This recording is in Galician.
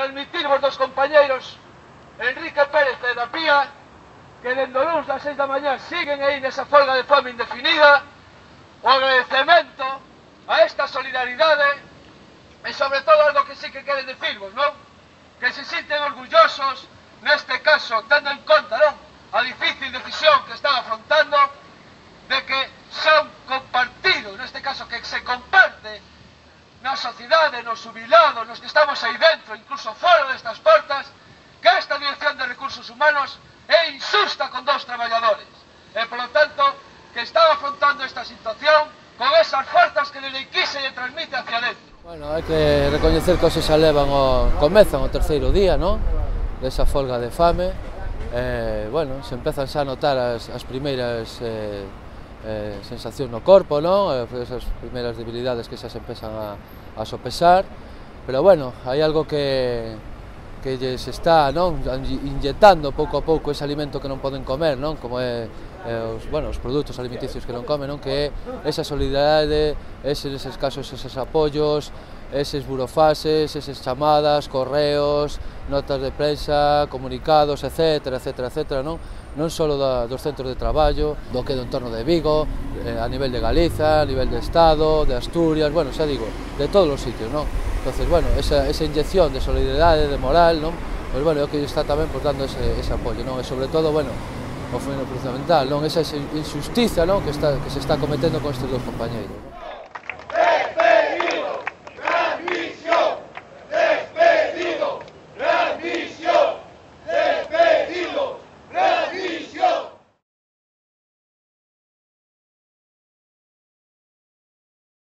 transmitirvos dos compañeiros Enrique Pérez e da Pía, que dende o luns das 6 da mañá siguen aí nesa folga de fame indefinida, o agradecemento a esta solidaridade e sobre todo algo que sí que queren decirvos, non? Que se sinten orgullosos, neste caso, tendo en conta, non? A difícil decisión que están afrontando, de que son compartidos, neste caso que se comparte na sociedade, nos jubilados, nos que estamos aí dentro, incluso fora destas portas, que esta Dirección de Recursos Humanos é injusta con dos traballadores e, polo tanto, que están afrontando esta situación con esas forzas que desde aquí se lle transmite hacia dentro. Bueno, hai que recoñecer que hoxe xa comezan o terceiro día, non? Desa folga de fame. Bueno, se empezan xa a notar as primeiras sensacións no corpo, non? Esas primeiras debilidades que xa se empezan a sopesar, pero bueno, hai algo que se está, non, inyectando pouco a pouco ese alimento que non poden comer, non, como é os produtos alimenticios que non comen, non, que é esa solidaridade, eses casos, eses apoios, eses burofases, esas chamadas, correos, notas de prensa, comunicados, etcétera, etcétera, etcétera, non só dos centros de traballo, do que do entorno de Vigo, a nivel de Galiza, a nivel de Estado, de Asturias, bueno, xa digo, de todos os sitios, non? Entonces, bueno, esa inyección de solidaridade, de moral, non? Pois, bueno, é o que está tamén dando ese apoio, non? E, sobre todo, bueno, o fundamental, non? Esa injustiza, non? Que se está cometendo con estes dous compañeiros.